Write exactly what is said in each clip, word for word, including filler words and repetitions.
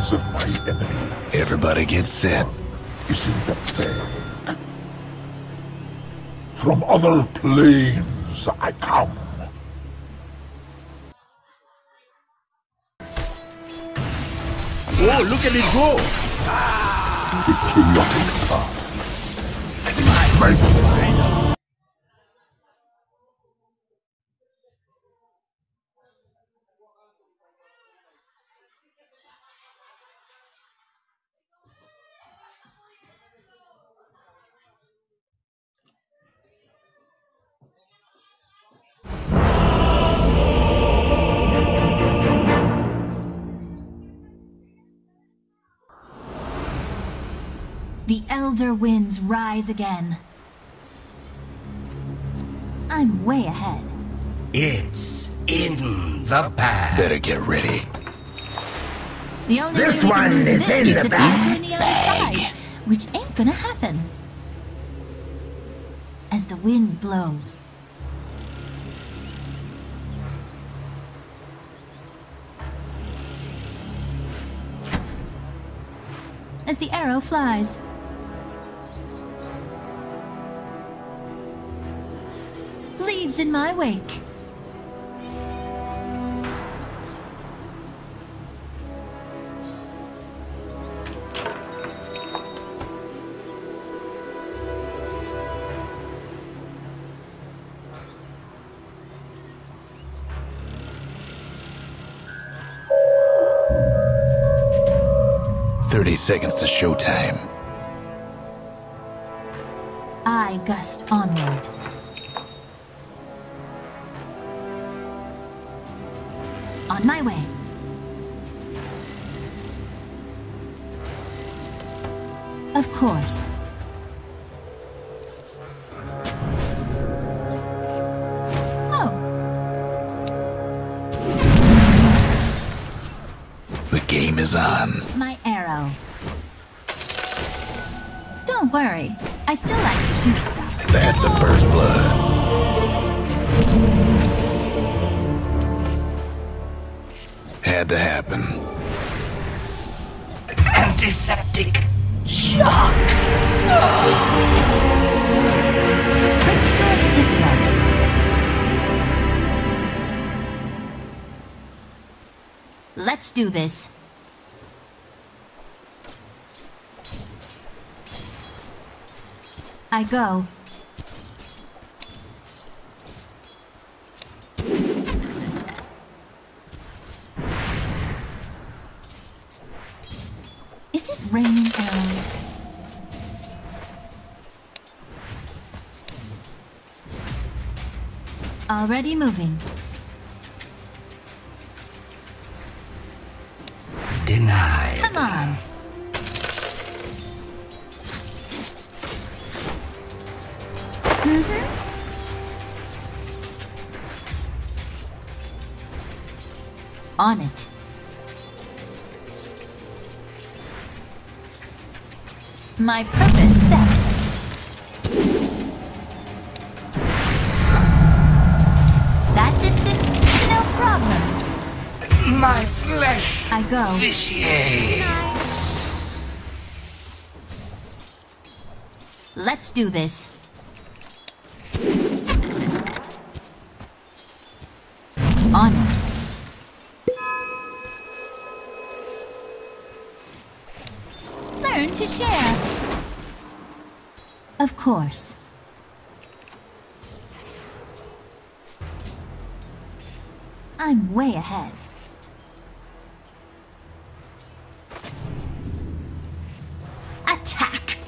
eyes of my enemy. Everybody get set. Is in the bag. From other planes I come. Oh, look at it go! The chaotic path. Make The Elder Winds rise again. I'm way ahead. It's in the bag. Better get ready. The only This way we can one lose is this in is the to bag. between the other side, which ain't gonna happen. As the wind blows. As the arrow flies. Leaves in my wake. Thirty seconds to showtime. I gust onward. On my way. Of course. Oh. The game is on. My arrow. Don't worry. I still like to shoot stuff. That's a first blood. Had to happen. Antiseptic shock. Pretty sure it's this way. Let's do this. I go. Is it raining arrows? Already moving. Denied. Come on. Mm-hmm. On it. My purpose set. That distance? No problem. My flesh I go. vitiates. Let's do this. On it. Learn to share. Of course. I'm way ahead. Attack!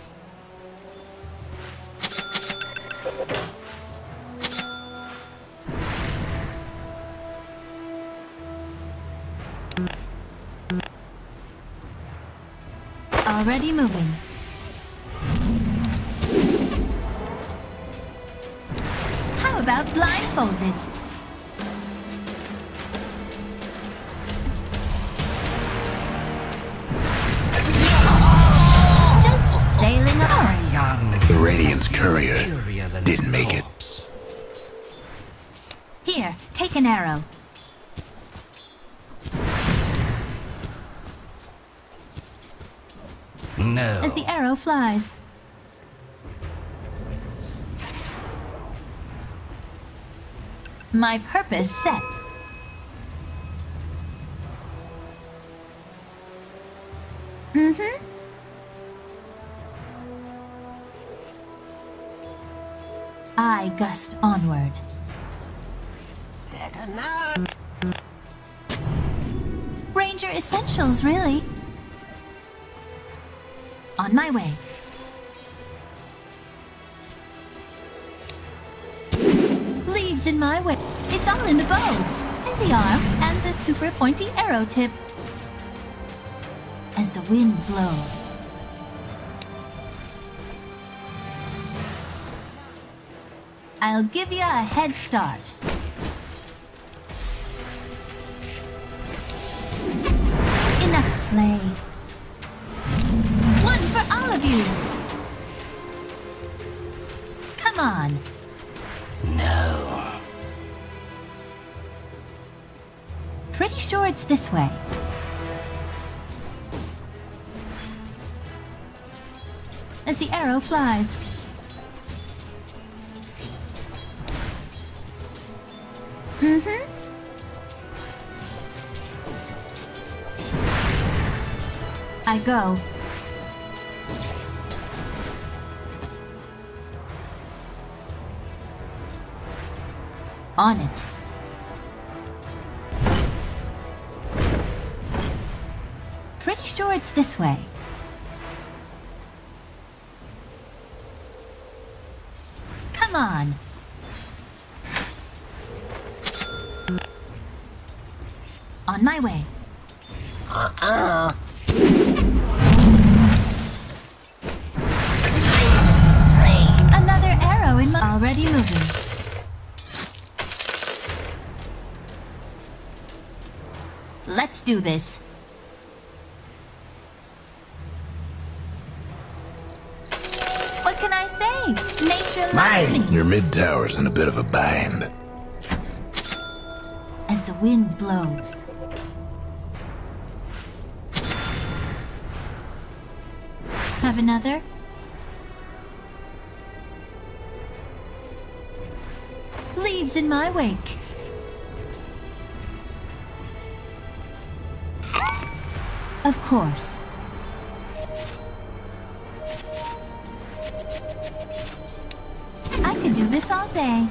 Already moving. How about blindfolded? Just sailing along. Young The Radiant's courier superior than didn't make it. corpse. Here, take an arrow. No. As the arrow flies. My purpose set. Mm-hmm. I gust onward. Better not. Ranger Essentials, really. On my way. Leaves in my way. It's all in the bow, and the arm, and the super pointy arrow tip. As the wind blows. I'll give you a head start. Enough play. One for all of you. Come on. No. Pretty sure it's this way. As the arrow flies. Mm-hmm. I go. On it. Pretty sure it's this way. Come on. On my way. Uh-uh. Another arrow in my... Already moving. Let's do this. What can I say? Nature loves me. Your mid tower's in a bit of a bind. As the wind blows. Have another? Leaves in my wake. Of course. I could do this all day.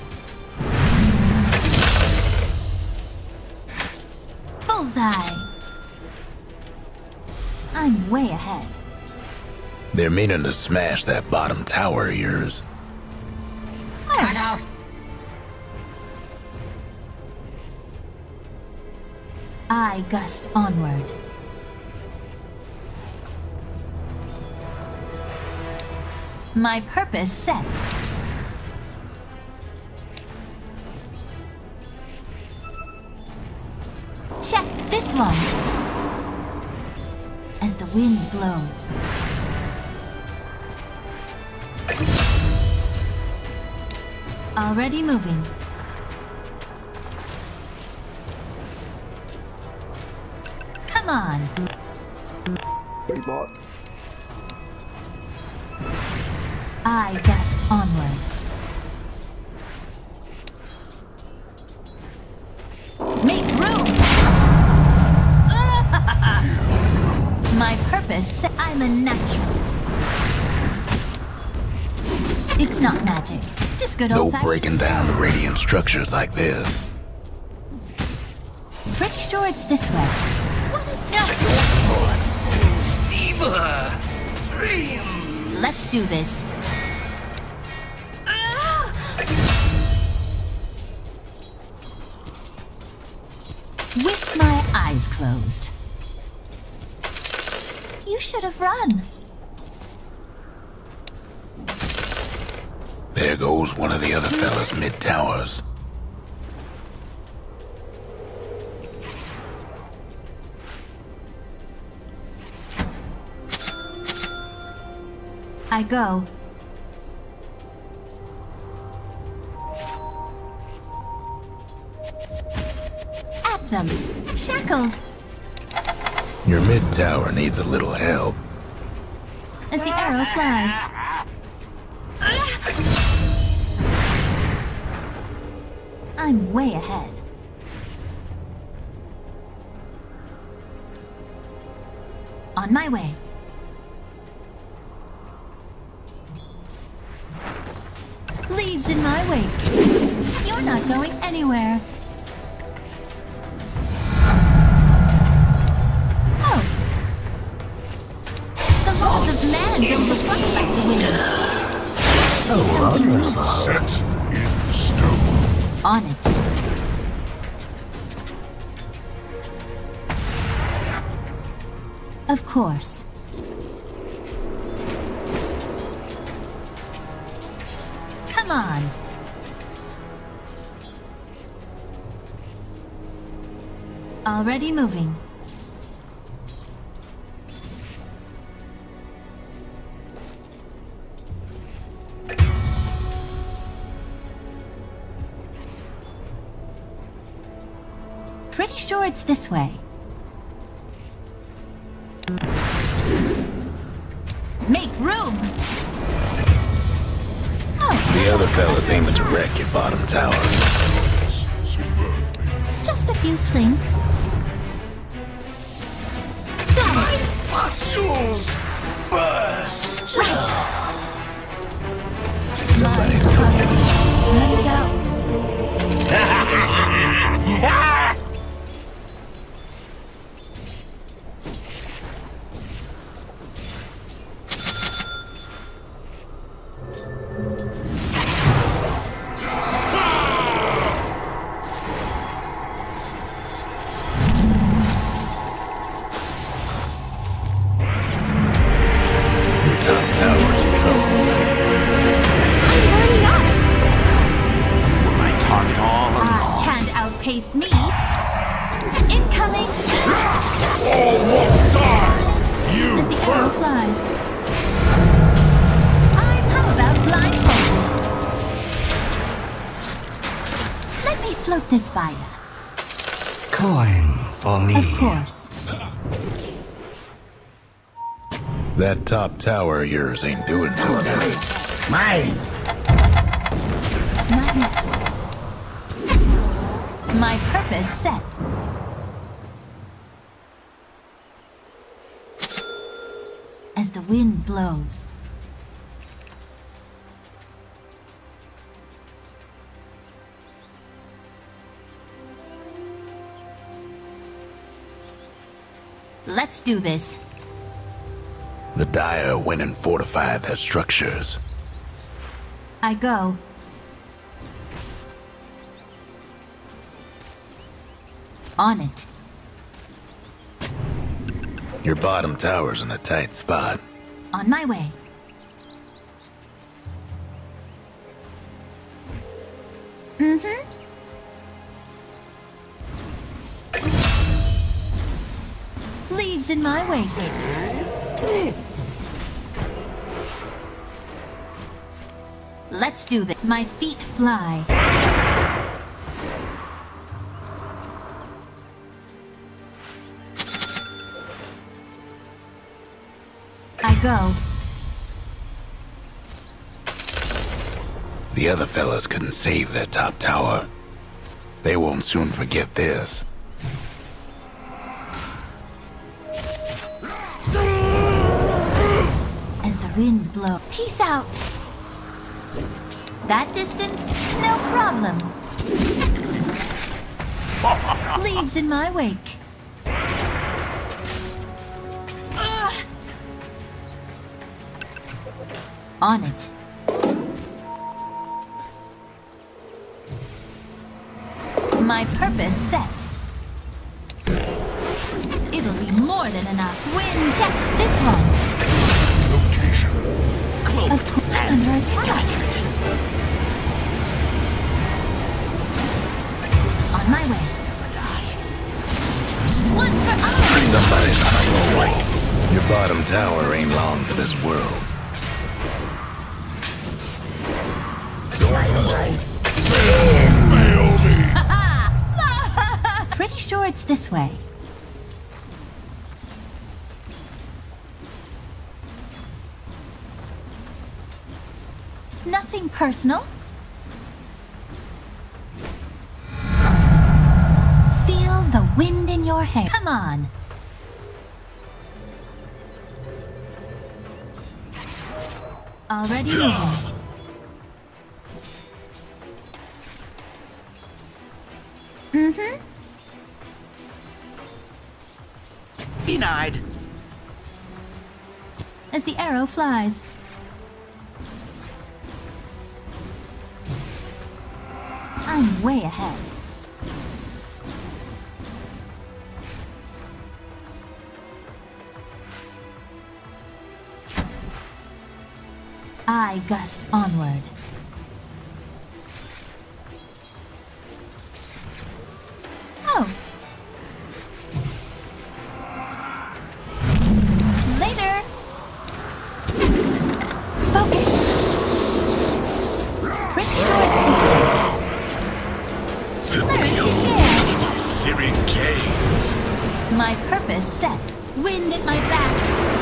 Bullseye. I'm way ahead. They're meaning to smash that bottom tower of yours. Cut off. I gust onward. My purpose set. Check this one. As the wind blows. Already moving. Come on. I gust onward. Make room! My purpose, I'm a natural. It's not magic, just good No old-fashioned. breaking down the radiant structures like this. Pretty sure it's this way. What is that? Fever. Dream. Let's do this. With my eyes closed. You should have run. There goes one of the other fellas mid-towers. I go. At them. Shackled. Your mid-tower needs a little help. as the arrow flies. I'm way ahead. On my way. Leaves in my wake. You're not going anywhere. Oh. The laws of man don't look much like the wind. So honorable. Set in stone. On it. Of course. Come on. Already moving. Pretty sure it's this way. Make room! Oh, The other fella's aiming to wreck your bottom tower. just a few clinks. Got it! Pustules burst. Somebody's cooking. Runs out. Your top tower's in trouble. Hurry up! My target all I along. can't outpace me. Incoming! Almost die! You As the arrow first! flies. I'm how about blindfolded? Let me float this by ya. Coin for me. Of course. That top tower of yours ain't doing so good. Mine. Not yet. My purpose set. As the wind blows. Let's do this. The Dire went and fortified their structures. I go. On it. Your bottom tower's in a tight spot. On my way. Mm-hmm. Leaves in my wake. Let's do this. My feet fly. I go. The other fellas couldn't save their top tower. They won't soon forget this. As the wind blows. Peace out. That distance? No problem. Leaves in my wake. Ugh. On it. My purpose set. It'll be more than enough. Wind check this one. Location. Of course, I'm under attack. On my way. One for all. Somebody's on a roll. Your bottom tower ain't long for this world. Fail me! Pretty sure it's this way. Nothing personal. Feel the wind in your hair. Come on. Already moving. Mm-hmm. Denied. As the arrow flies. I'm way ahead. I gust onward. Oh. Later. Focus. Pretty sure it's this way. Learn to share. Syrian caves. My purpose set. Wind at my back.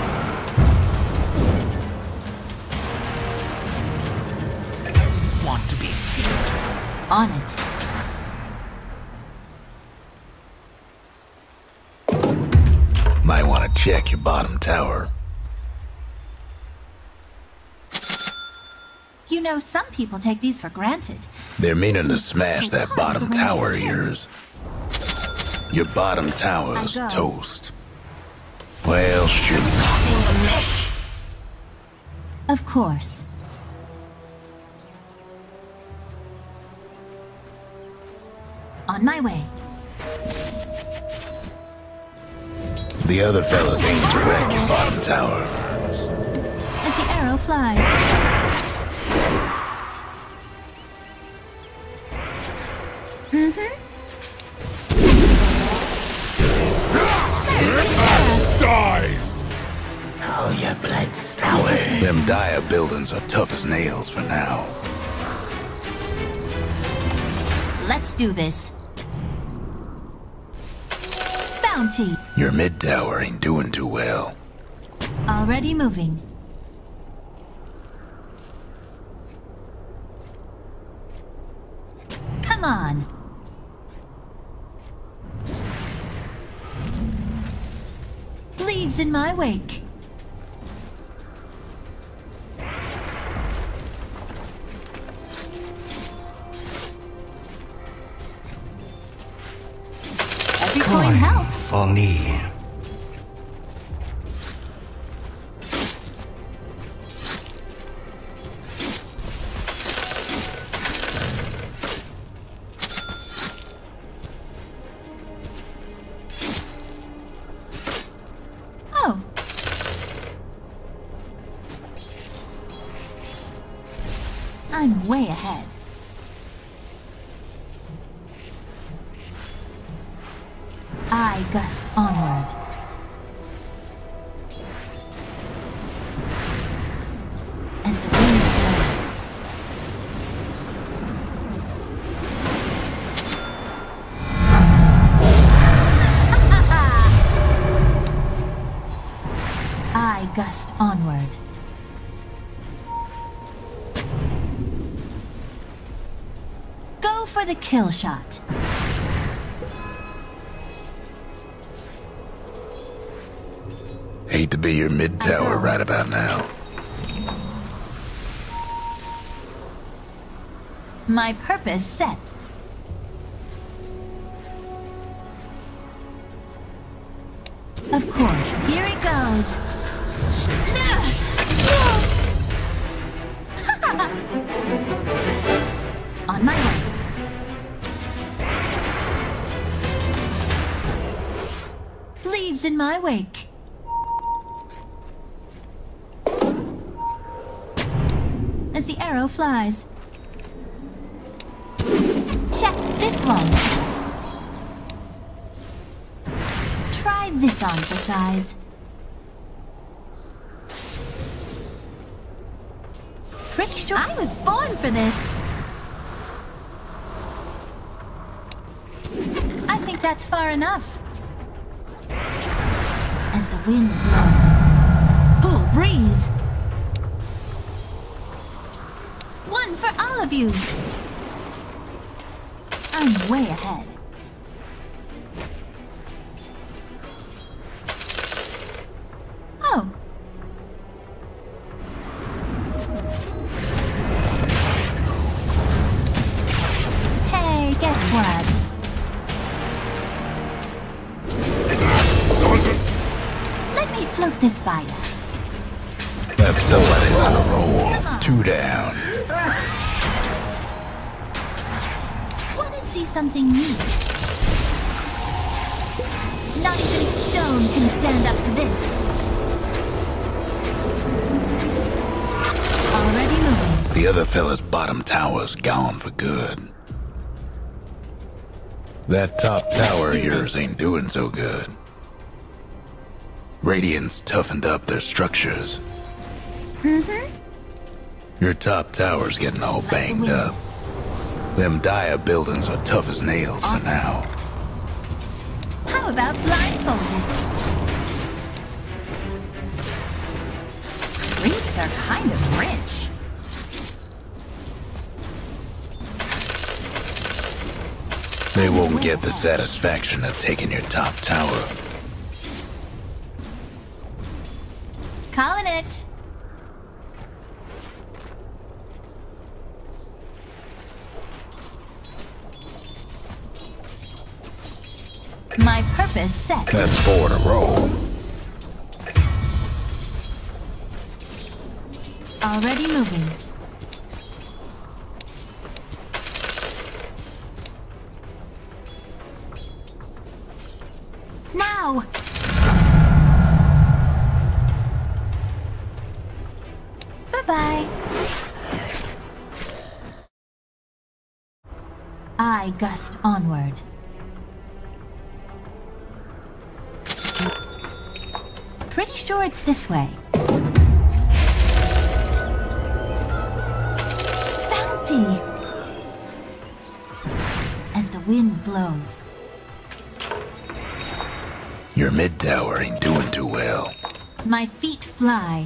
Want to be seen. On it. Might want to check your bottom tower. You know, some people take these for granted. They're meaning to smash that bottom tower of yours. Your bottom tower's I go. toast. Well, shoot. Cutting the mesh. Of course. On my way. The other fellas aim to wreck your bottom tower. As the arrow flies. Mm-hmm. Dies! Oh, your blood sour. Them dire buildings are tough as nails for now. Let's do this. Bounty. Your mid tower ain't doing too well. Already moving. Come on. Leaves in my wake. Every coin helps. For me. Oh. I'm way ahead. I gust onward. As the wind blows. I gust onward. Go for the kill shot. Hate to be your mid tower right about now. My purpose set. Of course, here it goes. On my way. Leaves in my wake. As the arrow flies. Check this one. Try this on for size. Pretty sure I was born for this. I think that's far enough. As the wind blows. Cool breeze. all of you. I'm way ahead. Oh. Hey, guess what? Let me float this by you. That's somebody's on a roll. Two down. Wanna see something neat? Not even stone can stand up to this. Already moving. The other fella's bottom tower's gone for good. That top tower of yours ain't doing so good. Radiant's toughened up their structures. Mm-hmm. Your top tower's getting all banged up. Them Dire buildings are tough as nails for now. How about blindfolded? Creeps are kind of rich. They won't get the satisfaction of taking your top tower. Calling it. My purpose set. That's four in a row. Already moving. Now! Bye-bye. I gust onward. Pretty sure it's this way. Bounty! As the wind blows. Your mid tower ain't doing too well. My feet fly.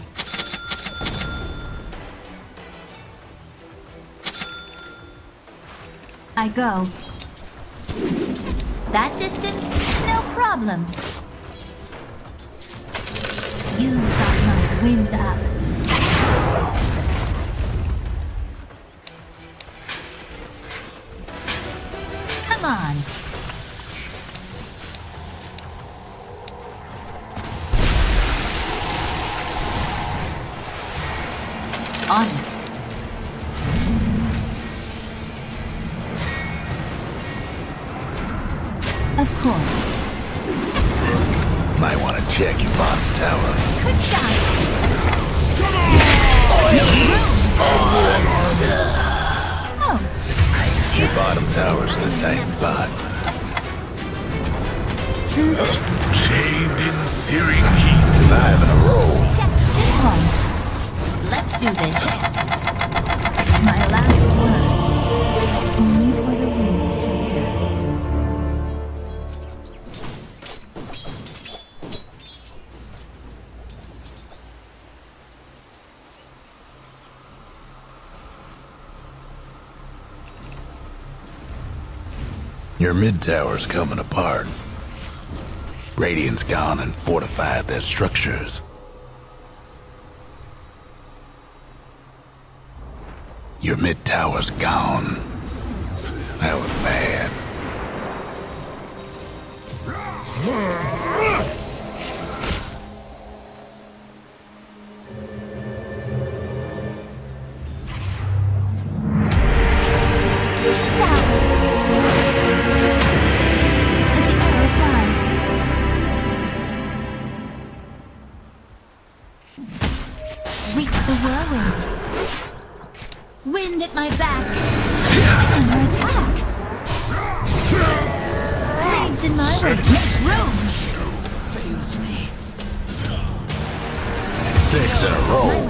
I go. That distance? No problem. You got my wind up. Come on. On it. Of course. Might want to check your bottom tower. Good shot. Oh, Your bottom tower's in a tight spot. Chained in searing heat. Five in a row. check this one. Let's do this. My last words. Only for the wind to hear. Your mid tower's coming apart. Radiant's gone and fortified their structures. Your mid tower's gone. That was bad. Peace out. As the arrow flies. Reap the whirlwind. Wind at my back. Under attack. Leaves in my way. Make room. Fails me. Six in a row.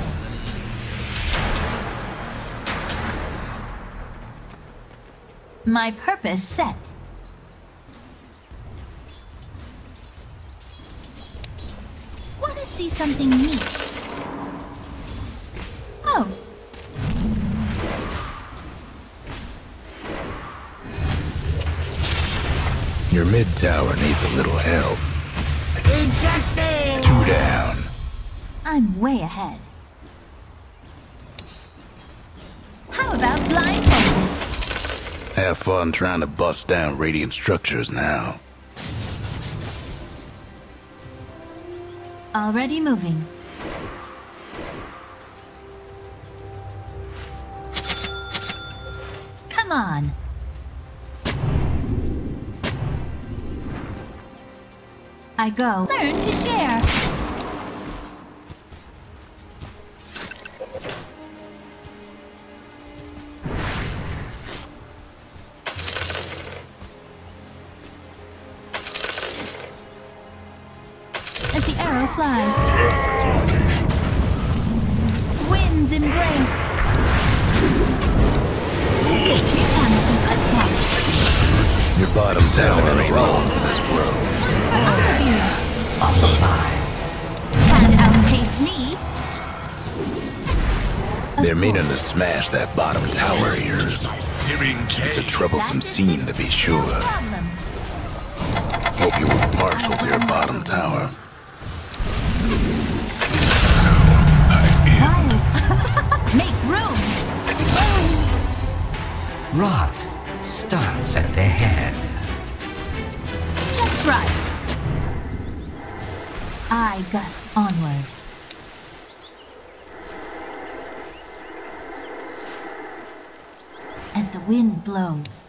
My purpose set. Want to see something neat? Oh. mid tower needs a little help. Two down. I'm way ahead. How about blindfolded? Have fun trying to bust down Radiant structures now. Already moving. Come on. I go. Learn to share. As the arrow flies. Wind's embrace. Your bottom tower ain't wrong for this world. Can't outpace me. They're meaning to smash that bottom tower of yours. Searing It's a Jade. troublesome scene to be sure. No problem. Hope you were partial to your bottom tower. Wild. Make room. Rot starts at the head. Just right. I gust onward. As the wind blows.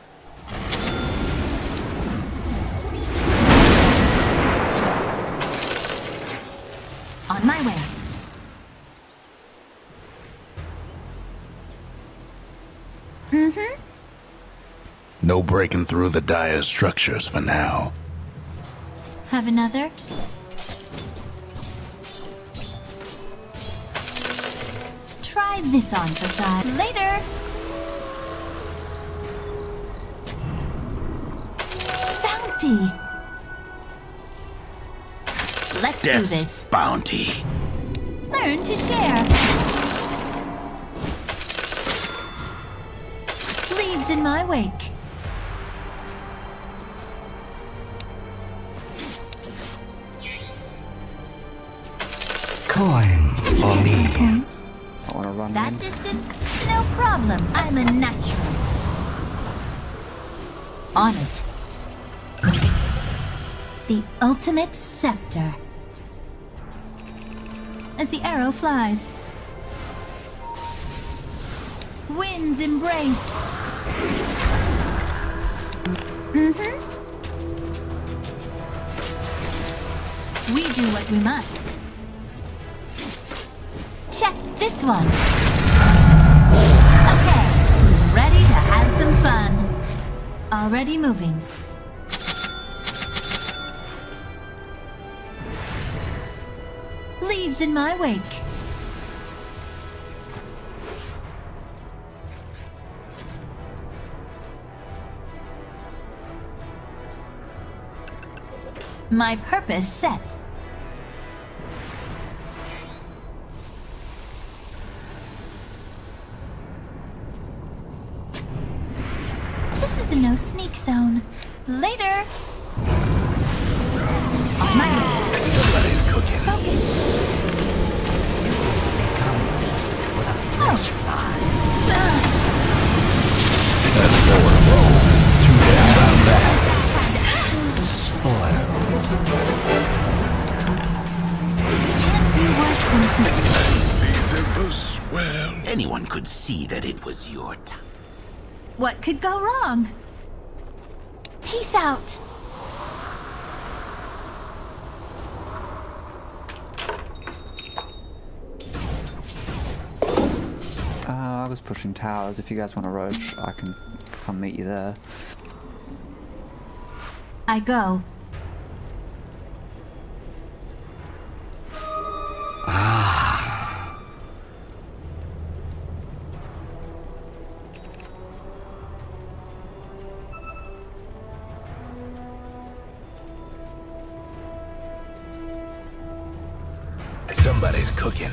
On my way. Mm-hmm. No breaking through the dire structures for now. Have another? Try this on for size. Later! Bounty! Let's do this. Bounty. Learn to share. Leaves in my wake. Coin for me. Point. I want to run That in. distance? No problem. I'm a natural. On it. The ultimate scepter. As the arrow flies. Wind's embrace. Mm-hmm. We do what we must. Check this one. Okay, who's ready to have some fun? Already moving. Leaves in my wake. My purpose set. This is a no sneak zone. Later. On my way. Somebody's cooking. Focus. Become feast for the flesh fly. Ugh. That's four in a row. Two down on that. Spoils. Can't be worse than These embers, well, Anyone could see that it was your time. what could go wrong? Peace out. Uh, I was pushing towers. If you guys want to roach, I can come meet you there. I go. Somebody's cooking.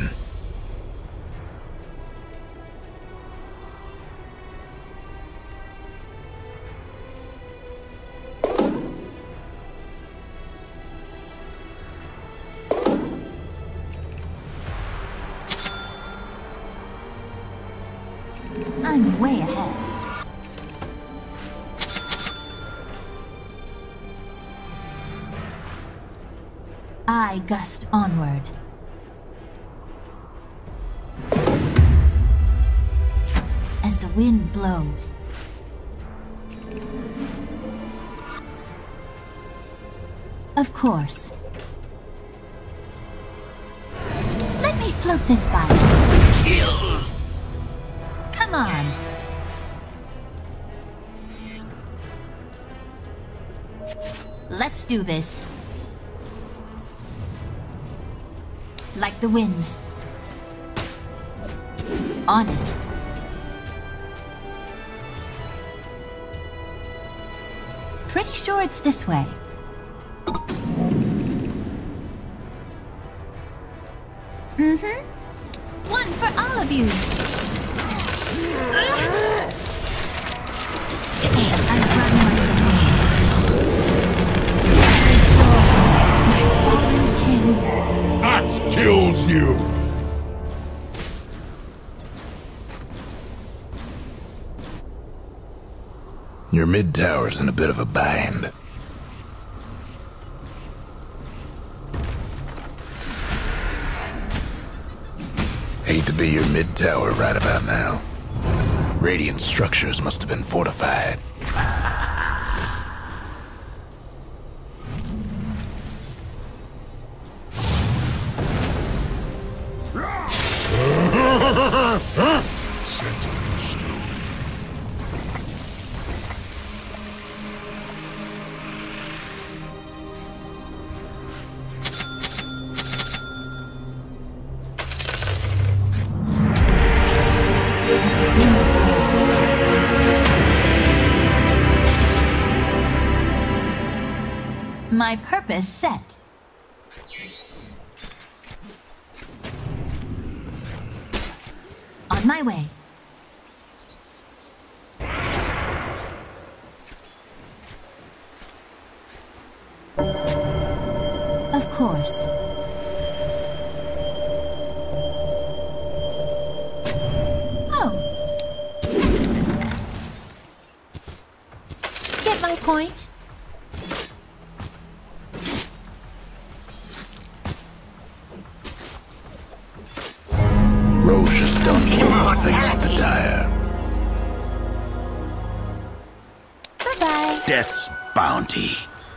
I'm way ahead. I gust onward. As the wind blows. Of course. Let me float this by you. Kill! Come on. Let's do this. Like the wind. On it. Pretty sure it's this way. Mm-hmm. One for all of you. I run like the wind. My fallen king. That kills you! Your mid tower's in a bit of a bind. Hate to be your mid tower right about now. Radiant structures must have been fortified. Set in stone. My purpose set. On my way. Of course. Oh. Get my point? Roche has done so many things to the Dire. Bye-bye. Death's bounty.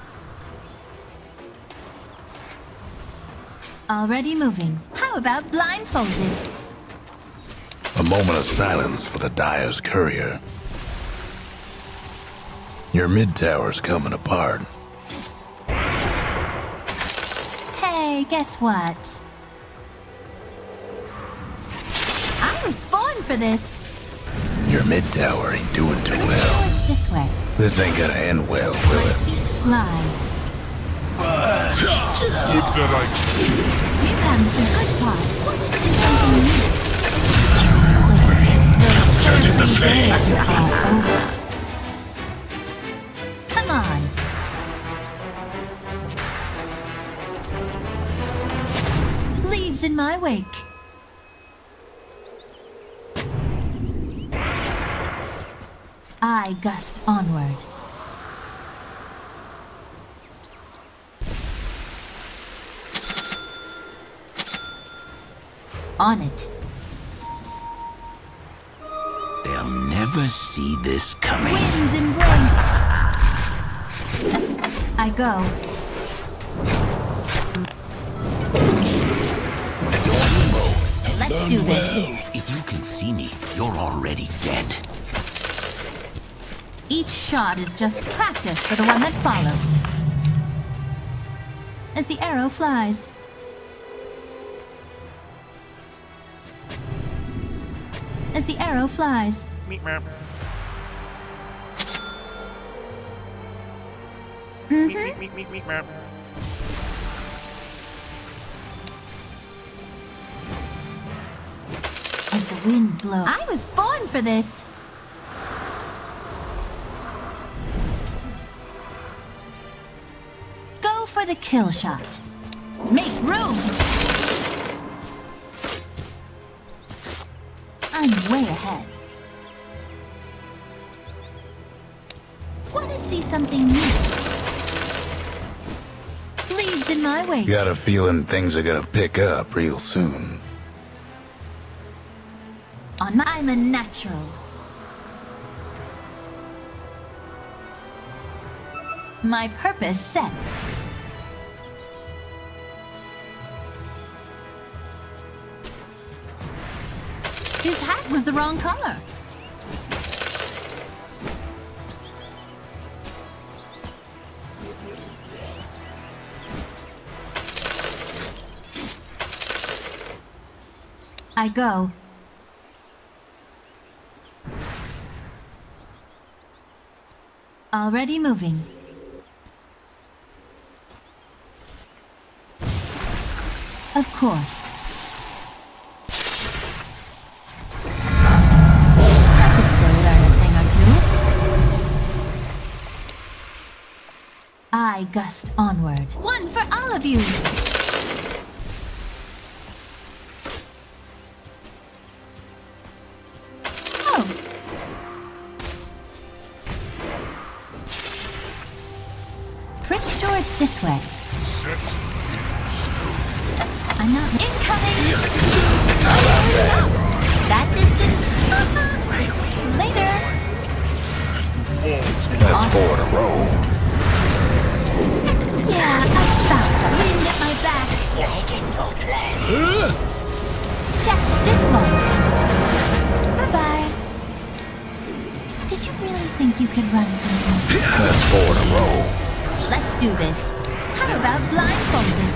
Already moving. How about blindfolded? A moment of silence for the Dire's courier. Your mid tower's coming apart. Hey, guess what? I was born for this. Your mid tower ain't doing too Oh, well. it's this way. This ain't gonna end well, will it? Fly. Good that I Here comes the good part. What is this something new? Come on. Leaves in my wake. I gust onward. On it. They'll never see this coming. Winds embrace. I go. Let's do this. If you can see me, you're already dead. Each shot is just practice for the one that follows. As the arrow flies. As the arrow flies. Mm-hmm. As the wind blows. I was born for this. Go for the kill shot. Make room. I'm way ahead. something new. Leaves in my wake. Got a feeling things are gonna pick up real soon. On my, I'm a natural. My purpose set. His hat was the wrong color. I go. Already moving. Of course. I could still learn a thing or two. I gust onward. One for all of you! Oh! Pretty sure it's this way. Set in stone. I'm not incoming! That distance? Later! That's four in a row. Yeah, I found her. Wind at my back. Check this one. Bye-bye. Did you really think you could run from me? That's four in a row. Let's do this. How about blindfolded?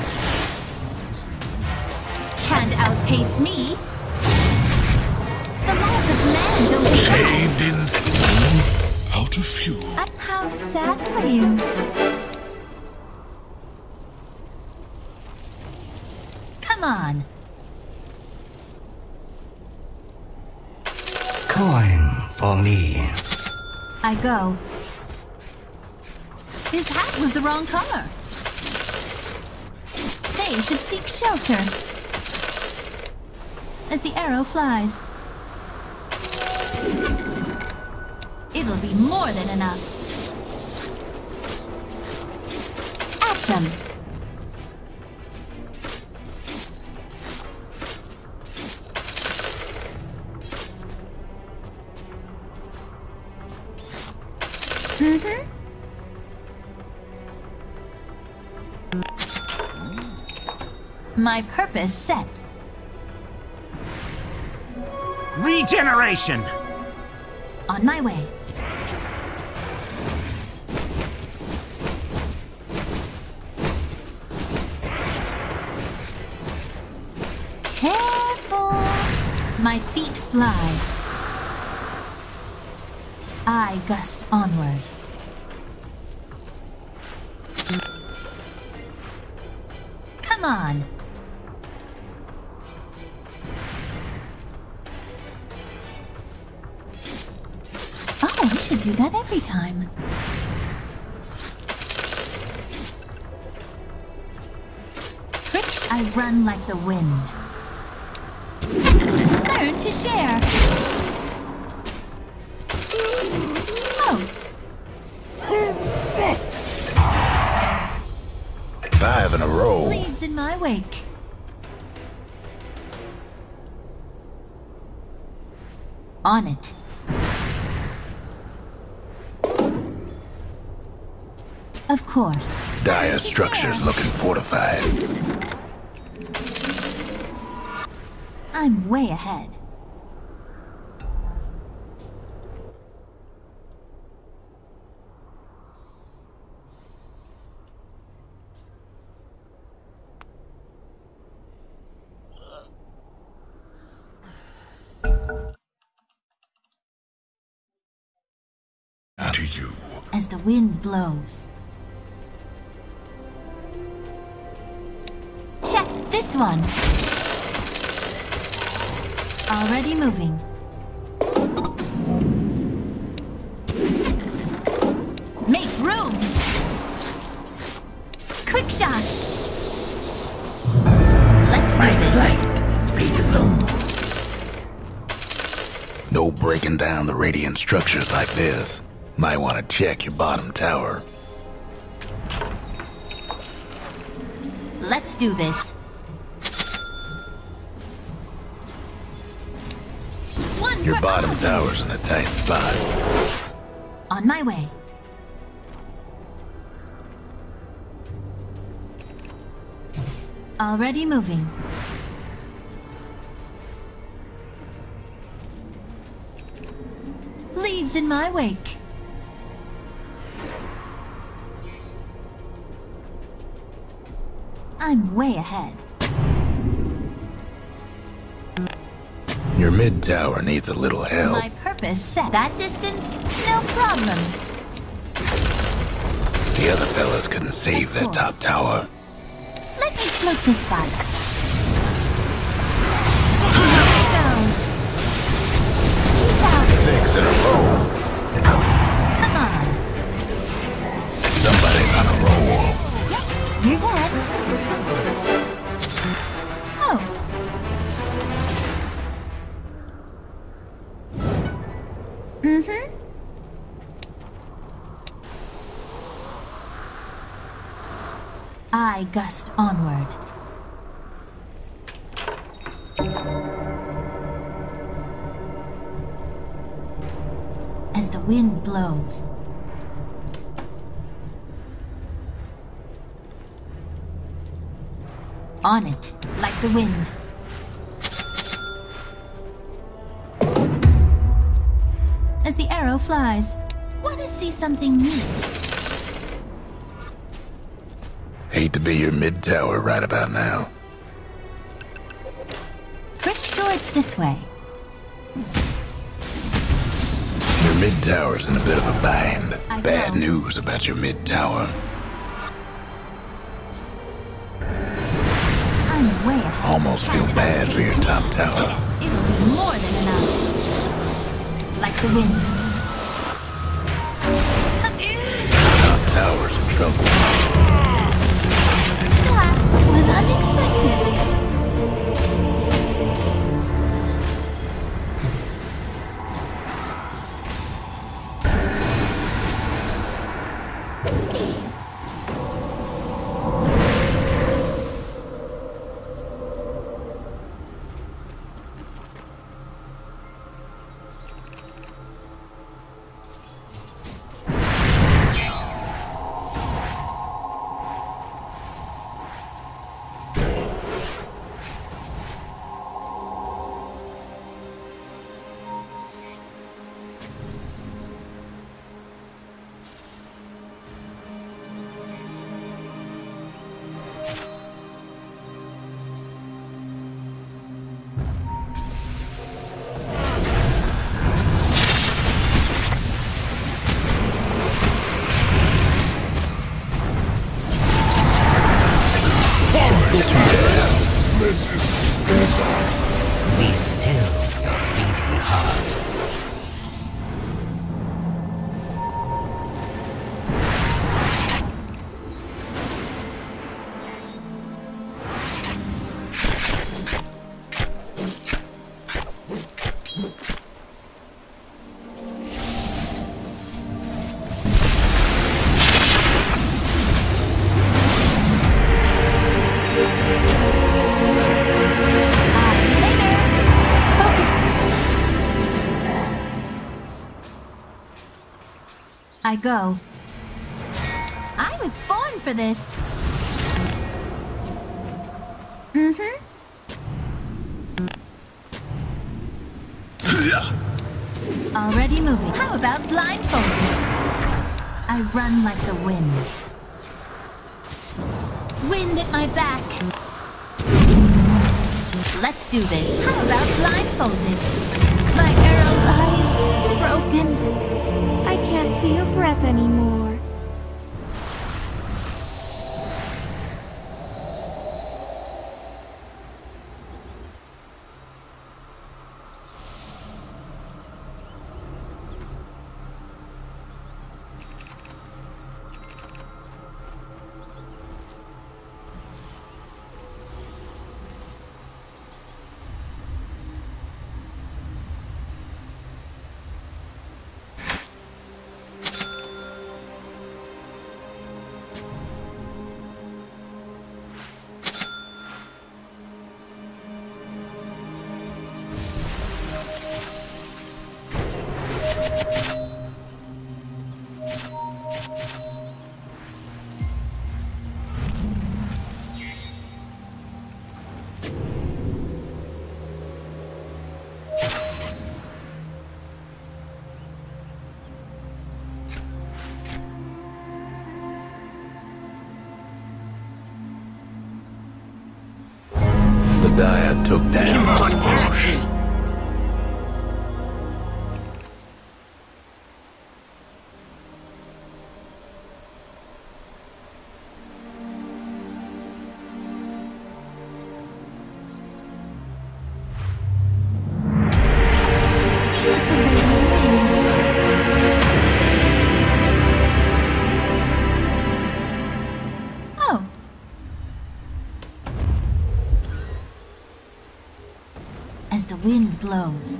Can't outpace me. The laws of man don't apply. Shaved in stone. Out of fuel. Uh, How sad for you. Come on. Coin for me. I go. His hat was the wrong color. They should seek shelter. As the arrow flies. It'll be more than enough. At them. Mm-hmm. My purpose set. Regeneration! On my way. Careful! My feet fly. I gust onward. Come on! Oh, I should do that every time. Frick, I run like the wind. Learn to share. Oh. Five in a row. Leaves in my wake. On it. Of course. Dire structures looking fortified. I'm way ahead. To you. As the wind blows. Check this one. Already moving. Make room. Quick shot. Let's do My this. flight resumes. No breaking down the radiant structures like this. Might want to check your bottom tower. Let's do this. One Your for bottom all. tower's in a tight spot. On my way. Already moving. Leaves in my wake. I'm way ahead. Your mid tower needs a little help. My purpose set. That distance? No problem. The other fellas couldn't save that top tower. Let me float this fight. Here it goes. Peace out. Six in a row. Come on. Somebody's on a roll. You're dead. Oh. Mm-hmm. I gust onward. As the wind blows. On it, like the wind. As the arrow flies, wanna see something neat. Hate to be your mid tower right about now. Pretty sure it's this way. Your mid tower's in a bit of a bind. I Bad know. news about your mid tower. I'm way ahead. Almost feel bad for your top tower. It'll be more than enough. Like the wind. Top tower's in trouble. That was unexpected. This is physics. Be still your beating heart. I go. I was born for this. Mm-hmm. Already moving. How about blindfolded? I run like the wind. Wind at my back. Let's do this. How about blindfolded? My arrow lies broken. I can't see your breath anymore. The Dyad took down Immortality! Oh. As the wind blows.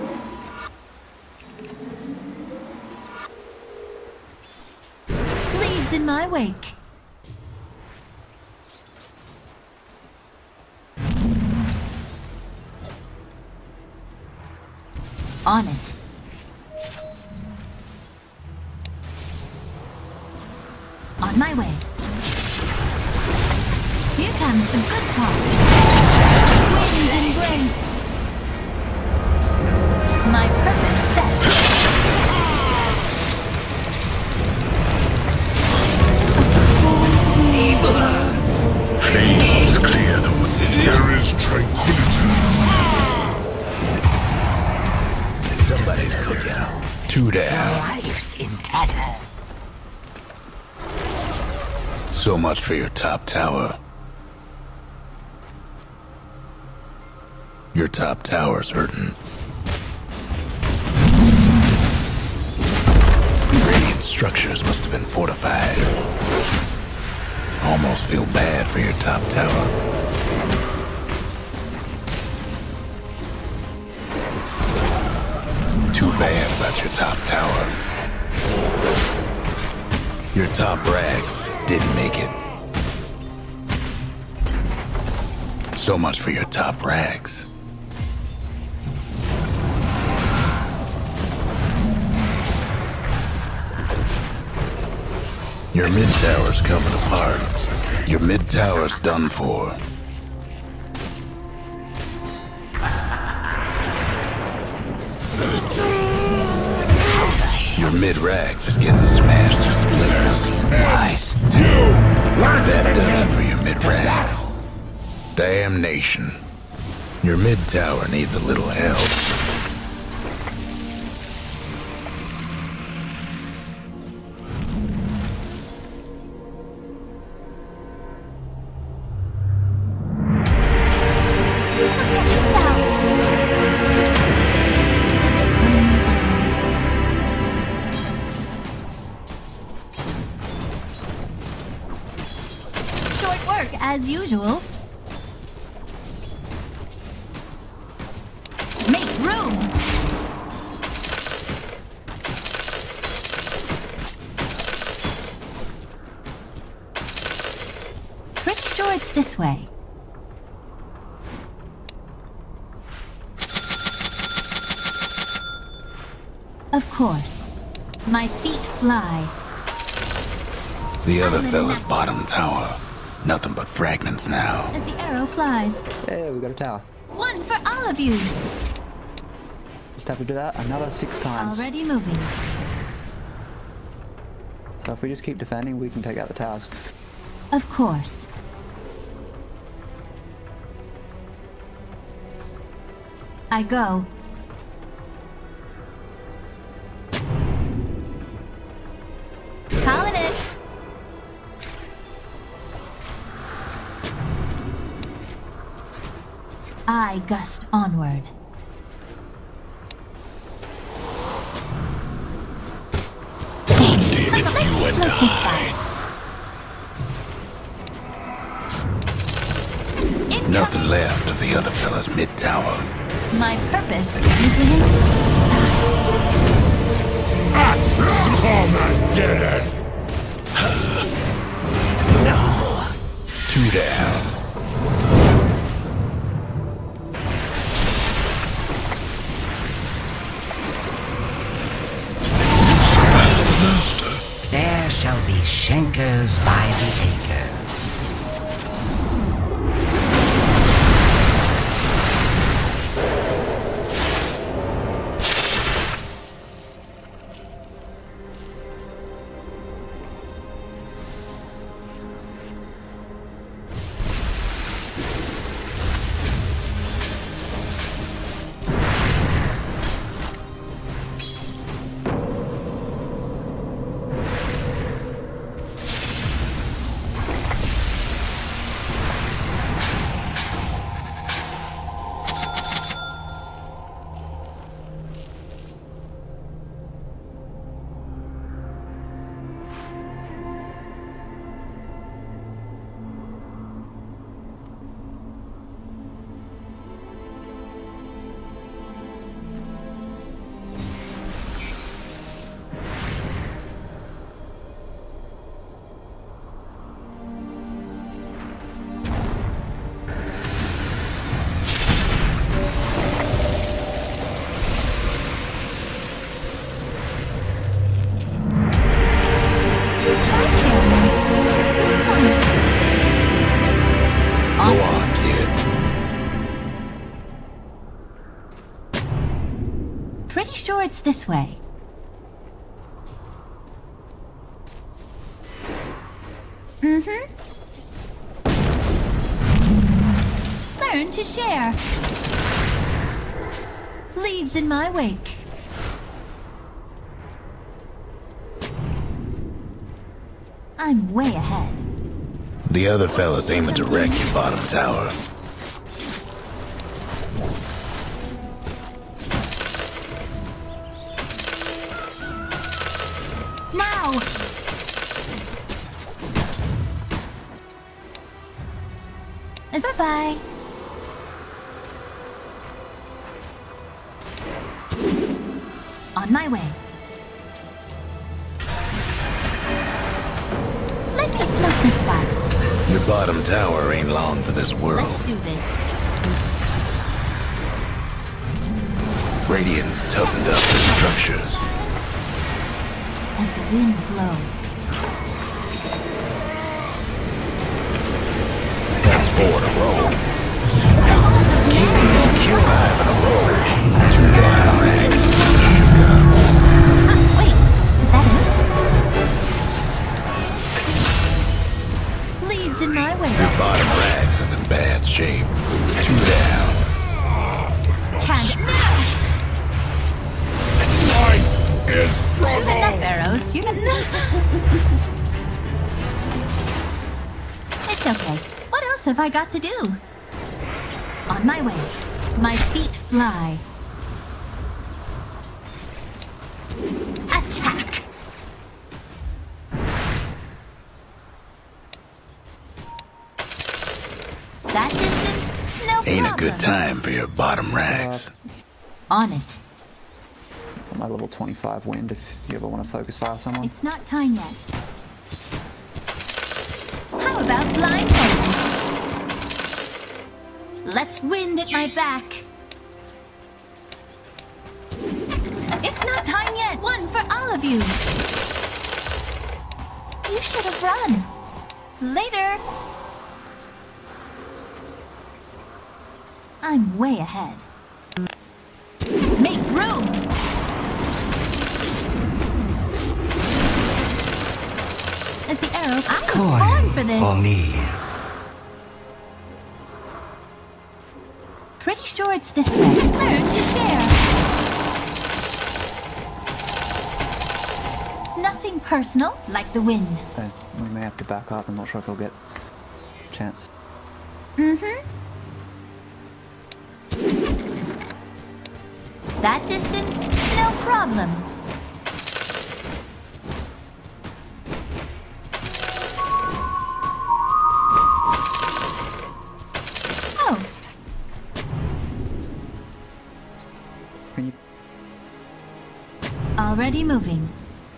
Leaves in my wake. On it. On my way. Here comes the good part. Wind's embrace. My purpose set. Flames clear the way. There is tranquility. Somebody's cooking. Two down. Life's in tatter. So much for your top tower. Your top tower's hurting. Radiant structures must have been fortified. Almost feel bad for your top tower. Too bad about your top tower. Your top rags didn't make it. So much for your top rags. Your mid tower's coming apart. Your mid tower's done for. Your mid rags is getting smashed to splinters. Wise. That does it for your mid rags. Damnation. Your mid tower needs a little help. As usual. Make room! Pretty sure it's this way. Of course. My feet fly. The other fella's bottom tower. Nothing but fragments now. As the arrow flies. Yeah, we got a tower. One for all of you. Just have to do that another six times. Already moving. So if we just keep defending, we can take out the towers. Of course. I go. Calling it. I gust onward. Bonded, you and I. Nothing left of the other fella's mid tower. My purpose Axis, come and get it! No. Two down. tankers by the acre. Pretty sure it's this way. Mm-hmm. Learn to share. Leaves in my wake. I'm way ahead. The other fella's aiming to wreck your bottom tower. Now! Bye-bye. On my way. Let me float this way. Your bottom tower ain't long for this world. Let's do this. Radiant's toughened up the structures. As the wind blows. That's four in a row. Five in a row. Two down. Ah, wait. Is that it? Leaves in my way. Your bottom rags is in bad shape. Two down. Can't. Life is struggle. Shoot enough arrows. You can. It's okay. What else have I got to do? On my way. My feet fly. Attack! That distance? No problem. Ain't a good time for your bottom rags. On it. My level twenty-five wind if you ever want to focus fire someone. It's not time yet. How about blindfolding? Let's wind at my back. It's not time yet. One for all of you. You should have run. Later. I'm way ahead. Make room. As the arrow, I was born for this. For me. Pretty sure it's this way. Learn to share. Nothing personal, like the wind. Okay, we may have to back up. I'm not sure if we'll get a chance. Mm-hmm. That distance, no problem. Oh. Can you? Already moving.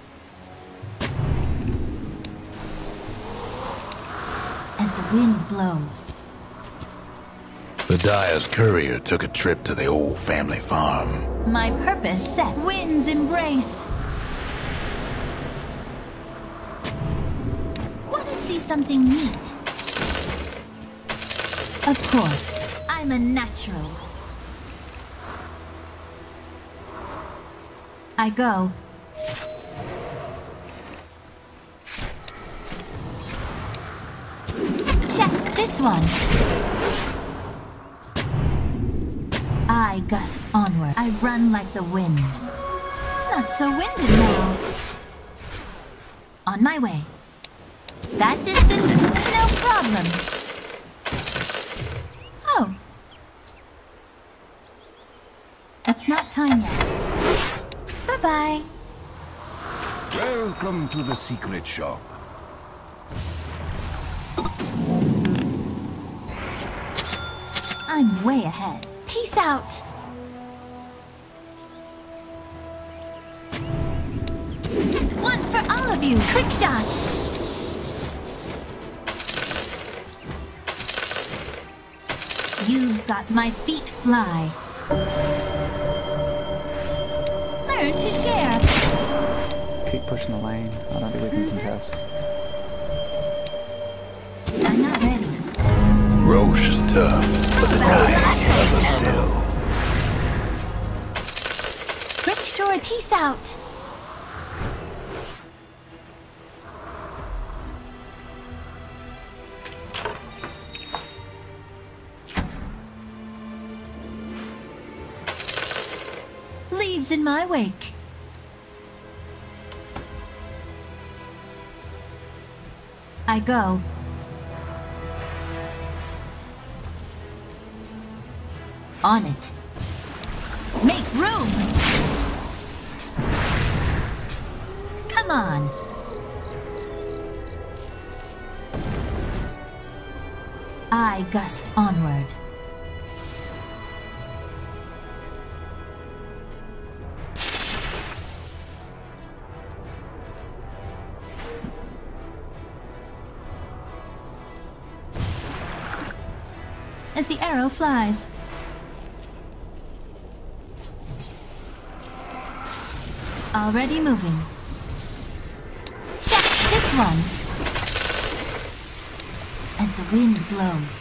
As the wind blows. The Dyer's courier took a trip to the old family farm. My purpose set. Wind's embrace. something neat? Of course, I'm a natural. I go. Check this one. I gust onward. I run like the wind. Not so winded now. On my way. That distance, no problem. Oh. It's not time yet. Bye-bye. Welcome to the secret shop. I'm way ahead. Peace out. One for all of you. Quick shot. You've got my feet fly. Learn to share. Keep pushing the lane. I don't think we can Mm-hmm. contest. I'm not ready. Roche is tough, but the Dia's tougher still. Pretty sure peace out. Leaves in my wake. I go. On it. Make room! Come on. I gust onward. As the arrow flies. Already moving. Check this one. As the wind blows.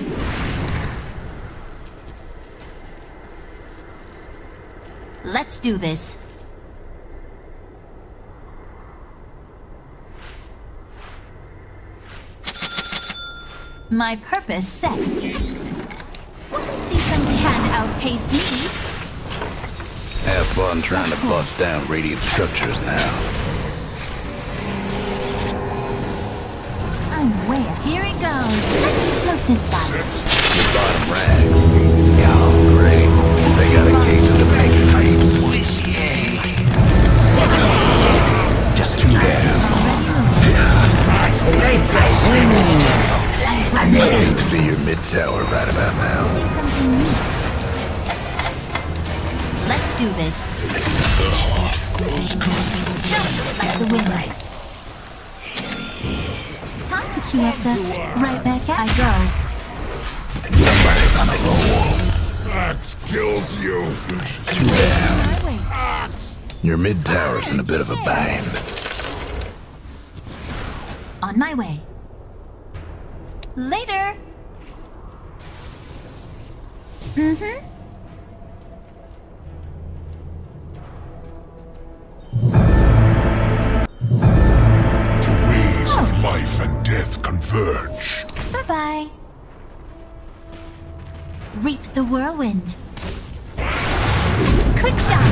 Let's do this. My purpose set. Wanna see something can't outpace me? Have fun trying to bust down radiant structures now. I'm way up. Here it goes. Let me float this battle. The bottom rags. It's gone great. They got a case of the making creeps. Just two down. I hate to be your mid-tower right about now. Something new. Let's do this. The heart grows good. Jump like the wind. Time to queue up the right back at I go. Somebody's on a roll. Axe kills you. Two down. My way. Axe. Your mid-tower's in a bit of a bind. On my way. Later. Mm-hmm. The ways of life and death converge. Bye-bye. Reap the whirlwind. Quick shot.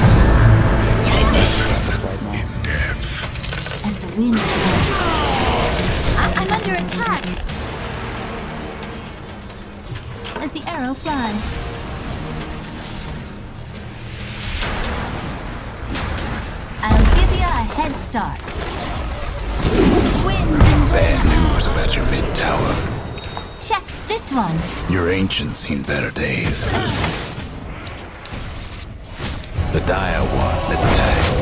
In death. As the wind blows. I I'm under attack. As the arrow flies. I'll give you a head start. Winds and Bad news about your mid-tower. check this one. Your ancient's seen better days. The Dia won this time.